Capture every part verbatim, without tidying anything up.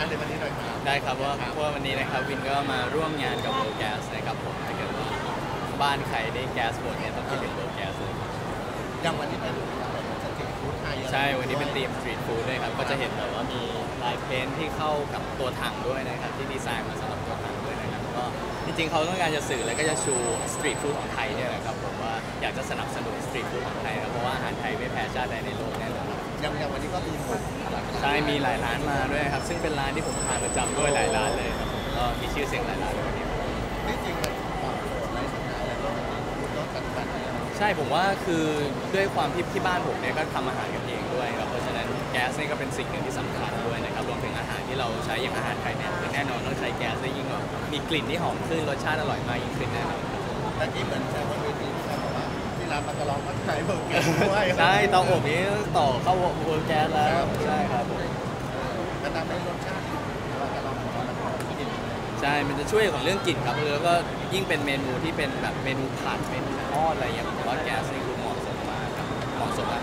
านในวันนี้หน่อยครับได้ครับว่าเพราะว่าวันนี้นะครับวินก็มาร่วมงานกับ World Gas นะครับผมถ้าเกิดว่าบ้านใครได้แก๊สหมดเนี่ยต้องคิดถึง World Gas เลยอย่างวันนี้ไปดูอะไรสตรีทฟู้ดไทยใช่วันนี้เป็นธีมสตรีทฟู้ดด้วยครับก็จะเห็นแบบว่ามีลายเพ้นท์ที่เข้ากับตัวถังด้วยนะครับที่ดีไซน์มาสำหรับตัวถังด้วยนะครับก็จริงๆเขาต้องการจะสื่อแล้วก็จะชูสตรีทฟู้ดของไทยเนี่ยนะครับผมว่าอยากจะสนับสนุนสตรีทฟู้ดของไทยนะเพราะว่าอาหารไทยไม่แพ้ชาติใดในโลกแน่นอนอย่างอย่างวันนี้ก็มีหมดใช่มีหลายร้านมาด้วยครับซึ่งเป็นร้านที่ผมทานประจำด้วยหลายร้านเลยครับผมก็มีชื่อเสียงหลายร้านเลยวันนี้นี่จริงเลยในสถานแล้วก็รถปัจจุบันใช่ผมว่าคือด้วยความที่ที่บ้านผมเนี่ยก็ทำอาหารกันเองด้วยครับเพราะฉะนั้นแก๊สนี่ก็เป็นสิ่งหนึ่งที่สำคัญด้วยนะครับรวมถึงอาหารที่เราใช้อย่างอาหารไทยเนี่ยแน่นอนต้องใช้แก๊สได้ยิ่งมีกลิ่นที่หอมขึ้นรสชาติอร่อยมากยิ่งขึ้นแน่นอนตะกี้เหมือนแซวบนเวทีที่บอกว่าที่ร้านมันก็ร้องก็ขายเบอร์เกอร์ด้วยใช่เตาอบนี้ต่อเข้าเวอร์แก๊สแล้วใช่ครับมันทำให้รสชาติเราจะลองของมันที่ดีใช่มันจะช่วยของเรื่องกลิ่นครับแล้วก็ยิ่งเป็นเมนูที่เป็นแบบเมนูผัดเมนูทอดอะไรอย่างเงี้ยผมว่าแก๊สนี่คือเหมาะสมมากครับเหมาะสมมาก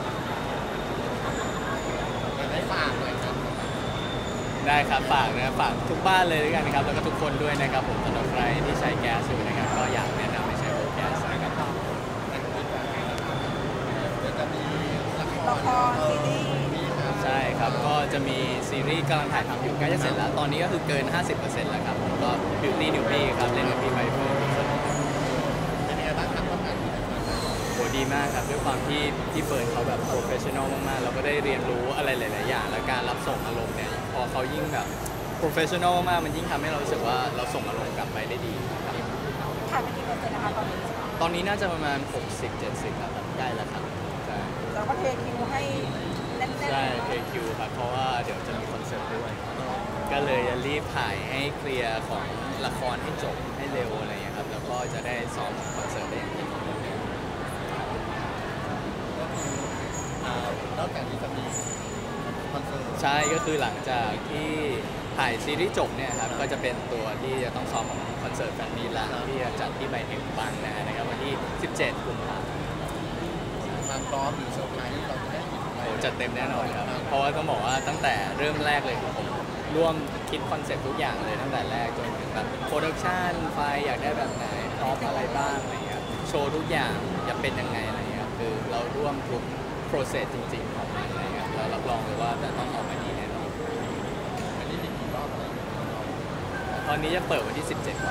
ได้ฝากเลยครับได้ครับฝากนะฝากทุกบ้านเลยด้วยกันนะครับแล้วก็ทุกคนด้วยนะครับผมสำหรับใครที่ใช้แก๊สอยู่นะครับก็อยากแนะนำให้ใช้โอแก๊สนะครับเดี๋ยวจะมีละครซีรีส์ใช่ครับก็จะมีซีรีส์กำลังถ่ายทำอยู่ใกล้จะเสร็จแล้วตอนนี้ก็คือเกิน ห้าสิบเปอร์เซ็นต์ แล้วครับผมก็ Beauty Newbie ครับเล่นกับพี่ใบเฟิร์นเป็นยังไงบ้างครับทำงานที่ไหนมาโหดีมากครับด้วยความที่พี่เฟิร์นเขาแบบโปรเฟชชั่นอลมากๆเราก็ได้เรียนรู้อะไรหลายๆอย่างและการรับส่งอารมณ์เนี่ยพอเขายิ่งแบบโปรเฟชชั่นอลมากมันยิ่งทำให้เรารู้สึกว่าเราส่งอารมณ์กลับไปได้ดีครับถ่ายไปกี่เปอร์เซ็นต์นะคะตอนนี้ตอนนี้น่าจะประมาณ หกสิบเจ็ดสิบ ครับได้แล้วครับใช่แล้วก็เทคิวให้แน่นๆใช่เทคิวครับเพราะว่าเดี๋ยวจะมีคอนเสิร์ตด้วยก็เลยจะรีบถ่ายให้เคลียร์ของละครให้จบให้เร็วอะไรอย่างเงี้ยครับแล้วก็จะได้ซ้อมคอนเสิร์ตได้อย่างดีนอกจากนี้จะมีคอนเสิร์ตใช่ก็คือหลังจากที่ถ่ายซีรีส์จบเนี่ยครับก็จะเป็นตัวที่จะต้องซ้อมคอนเสิร์ตแบบนี้ละที่จะจัดที่ไบเทคบางนานะครับวันที่สิบเจ็ดกุมภาพันธ์มาพร้อมหรือเซอร์ไพรส์เราจะได้เห็นอะไรจัดเต็มแน่นอนครับเพราะว่าต้องบอกว่าตั้งแต่เริ่มแรกเลยผมร่วมคิดคอนเซ็ปต์ทุกอย่างเลยตั้งแต่แรกจนถึงแบบโปรดักชันไฟอยากได้แบบไหนพร้อมอะไรบ้างอะไรเงี้ยโชว์ทุกอย่างจะเป็นยังไงอะไรเงี้ยคือเราร่วมทุกโปรเซสจริงๆของมันอะไรเงี้ยเรารับรองเลยว่าจะต้องออกมาดีแน่นอนอันนี้มีกี่รอบอะไรตอนนี้จะเปิดวันที่สิบเจ็ดก่อน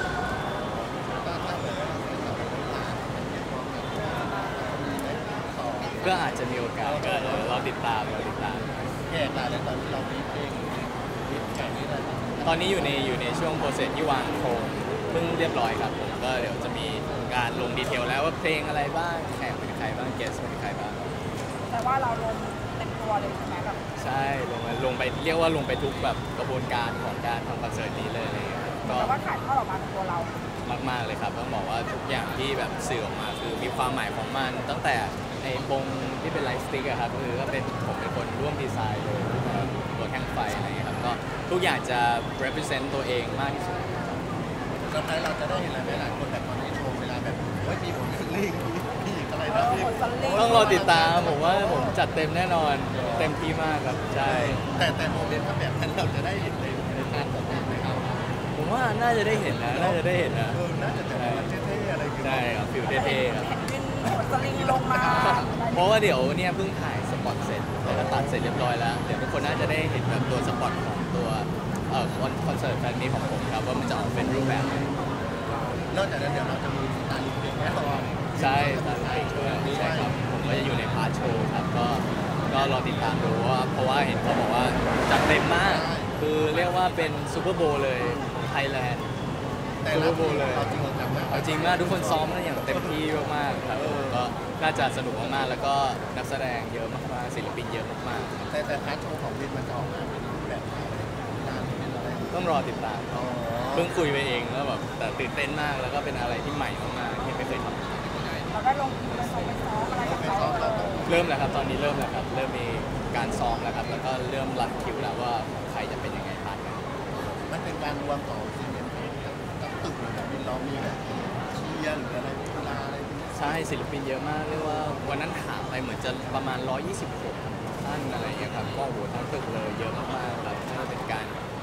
ก็อาจจะมีโอกาสก็เราติดตามเราติดตามแก่ตาแล้วตอนที่เรามีเพลงมีแข่งนี่อะไรตอนนี้อยู่ในอยู่ในช่วงโปรเซสที่วางโครงเพิ่งเรียบร้อยครับผมก็เดี๋ยวจะมีการลงดีเทลแล้วว่าเพลงอะไรบ้างแข่งเป็นใครบ้างเกสเป็นใครบ้างแต่ว่าเราลงเต็มตัวเลยใช่ไหมแบบใช่ลงลงไปเรียกว่าลงไปทุกแบบกระบวนการของการทำคอนเสิร์ตนี้เลยครับก็ว่าถ่ายทอดออกมาเป็นตัวเรามากๆเลยครับต้องบอกว่าทุกอย่างที่แบบสื่อออกมาคือมีความหมายของมันตั้งแต่ไอ้ปงที่เป็นไลท์สติ๊กอะครับคือก็เป็นผมเป็นคนร่วมดีไซน์เลยตัวแท่งไฟอะไรอย่างเงี้ยครับก็ทุกอย่างจะ represent ตัวเองมากที่สุดแล้วใครเราจะได้เห็นอะไรหลายคนแบบตอนนี้โชว์เวลาแบบเฮ้ยมีผมลิงมีอะไรนะต้องรอติดตามผมว่าผมจัดเต็มแน่นอนเต็มที่มากครับใช่แต่แต่โมเมนต์ถ้าแบบนั้นเราจะได้เห็นในในงานแบบนี้ไหมครับผมว่าน่าจะได้เห็นนะน่าจะได้เห็นนะเออน่าจะแบบเท่ๆอะไรอย่างเงี้ยใช่ครับฟิลเท่ๆครับสลิงลงมาเพราะว่าเดี๋ยวเนี่ยเพิ่งถ่ายสปอตเสร็จแล้วก็ตัดเสร็จเรียบร้อยแล้วเดี๋ยวทุกคนน่าจะได้เห็นแบบตัวสปอตของตัวเอ่อคอนเสิร์ตครั้งนี้ของผมครับว่ามันจะออกเป็นรูปแบบไหนนอกจากนั้นเดี๋ยวเราจะมีสไตล์ลิปปิ้งแน่นอนใช่สไตล์ลิปปิ้งด้วยใช่ครับผมก็จะอยู่ในพาร์ทโชว์ครับก็ก็รอติดตามดูว่าเพราะว่าเห็นเขาบอกว่าจัดเต็มมากคือเรียกว่าเป็นซูเปอร์โบว์เลยไทยแลนด์ซูเปอร์โบว์เลยเอาจริงจังมากเอาจริงมากทุกคนซ้อมกันอย่างเต็มที่มากๆครับก็น่าจะสนุกมากๆแล้วก็นักแสดงเยอะมากๆศิลปินเยอะมากๆแต่แต่พาร์ทโชว์ของวินมันจะออกมาเป็นแบบต้องรอติดตามเพิ่งคุยไปเองแล้วแบบแต่ตื่นเต้นมากแล้วก็เป็นอะไรที่ใหม่มากๆที่ไม่เคยทำเราได้ลงคิวไปซ้อมไปซ้อมอะไรกับเขาเริ่มแล้วครับตอนนี้เริ่มแล้วครับเริ่มมีการซ้อมแล้วครับแล้วก็เริ่มรันคิวแล้วว่าใครจะเป็นยังไงพาร์ทกันมันเป็นการรวมของซีเมนต์กับตึกหรือแบบวินเรามีแบบเชียร์หรืออะไรกีฬาอะไรใช่ศิลปินเยอะมากเรียกว่าวันนั้นถามไปเหมือนจะประมาณหนึ่งร้อยยี่สิบหกท่านอะไรอย่างเงี้ยครับก็โหทั้งตึกเลยเยอะมากๆครับน่าจะเป็นการ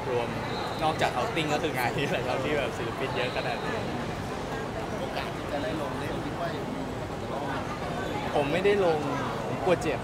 รวมนอกจากเอาติ้งก็คืองานนี้แหละครับที่แบบศิลปินเยอะขนาดนี้โอกาสที่จะได้ลงเล่นคิดว่าอย่างนี้จะลองผมไม่ได้ลงผมกลัวเจ็บ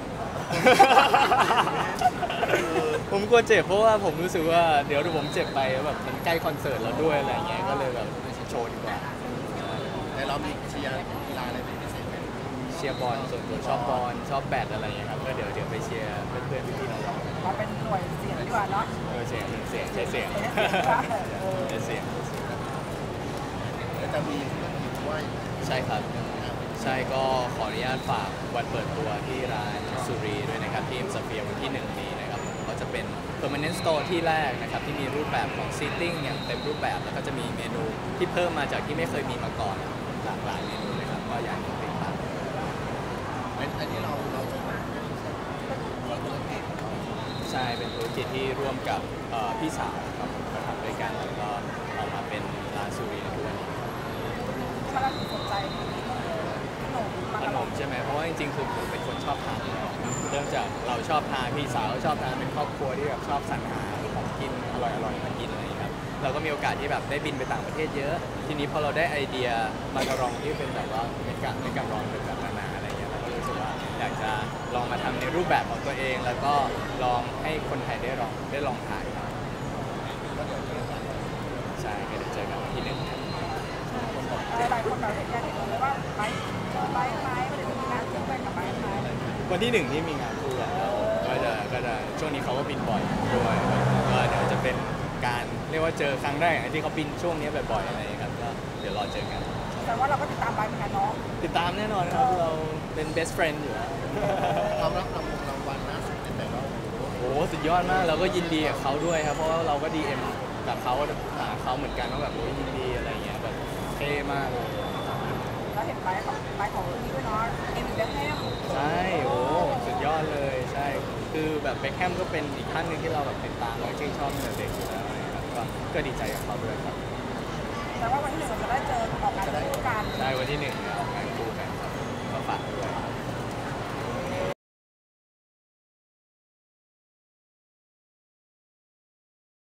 ผมกลัวเจ็บเพราะว่าผมรู้สึกว่าเดี๋ยวผมเจ็บไปแล้วแบบมันใกล้คอนเสิร์ตแล้วด้วยอะไรเงี้ยก็เลยแบบโชว์ดีกว่าแต่เรามีเชียร์กีฬาอะไรเป็นพิเศษไหมเชียร์บอลส่วนตัวชอบบอลชอบแบดอะไรเงี้ยครับก็เดี๋ยวเดี๋ยวไปเชียร์เพื่อนๆพี่ๆน้องมาเป็นหน่วยเสียงดีกว่าเนาะๆเออเสียงเสียงใช้เสียงใช้เสียงแล้วจะมีธุรกิจด้วยใช่ครับใช่ก็ขออนุญาตฝากวันเปิดตัวที่ร้านสุรีด้วยนะครับที่เอ็มสเฟียร์วันที่หนึ่งนี้นะครับก็จะเป็น permanent store ที่แรกนะครับที่มีรูปแบบของ seating อย่างเต็มรูปแบบแล้วก็จะมีเมนูที่เพิ่มมาจากที่ไม่เคยมีมาก่อนหลากหลายเมนูเลยครับก็อยากให้ติดตามอันนี้เราเราจะมาเราธุรกิจใช่เป็นธุรกิจที่ร่วมกับเอ่อพี่สาวครับมาทำด้วยกันแล้วก็ออกมาเป็นร้านสุรีในทุกวันนี้ที่มาเราสนใจขนมมาขตนลอดมใช่ไหมเพราะว่าจริงๆคือผมเป็นคนชอบทานอยู่แล้วเริ่มจากเราชอบทานพี่สาวชอบทานเป็นครอบครัวที่แบบชอบสรรหาของกินอร่อยๆมากินอะไรอย่างเงี้ยครับเราก็มีโอกาสที่แบบได้บินไปต่างประเทศเยอะ ทีนี้พอเราได้ไอเดียมาการองที่เป็นแบบว่าเป็นการเป็นการรองเป็นแบบนานาอะไรอย่างเงี้ยเราก็รู้สึกว่าอยากจะลองมาทำในรูปแบบของตัวเอง แล้วก็ลองให้คนไทยได้ลองได้ลองทานครับก็เดี๋ยวเจอกันใช่ก็เดี๋ยวเจอกันวันที่หนึ่งครับหลายคนแบบอยากเห็นเลยว่าไปไปไหมไม่ได้มีงานคู่ไปกับไปไหมวันที่หนึ่งที่มีงานคู่กันครับผมก็จะก็จะช่วงนี้เขาก็บินบ่อยด้วยก็เดี๋ยวจะเป็นการเรียกว่าเจอครั้งแรกที่เขาบินช่วงนี้บ่อยๆอะไรอย่างเงี้ยครับก็เดี๋ยวรอเจอกันแต่ว่าเราก็ติดตามไปเหมือนกันเนาะติดตามแน่นอนครับเราเป็น best friend อยู่แล้วความรับรางวัลรางวัลล่าสุดเป็นแบบว่าโอ้โหสุดยอดมากเราก็ยินดีกับเขาด้วยครับเพราะว่าเราก็ ดี เอ็ม กับเขาหาเขาเหมือนกันว่าแบบโอ้ยยินดีอะไรอย่างเงี้ยแบบเท่มากเลยเราเห็นไปของไปของนี่ด้วยเนาะเอ็มเบคแฮมใช่โอ้สุดยอดเลยใช่คือแบบเบคแฮมก็เป็นอีกท่านหนึ่งที่เราแบบติดตามแล้วชื่นชอบตั้งแต่เด็กอยู่แล้วนะครับก็ก็ดีใจกับเขาด้วยครับแต่ว่าวันที่หนึ่งเราจะได้เจอออกงานคู่กันใช่วันที่หนึ่งเนี่ยออกงานคู่กันครับก็ฝากด้วย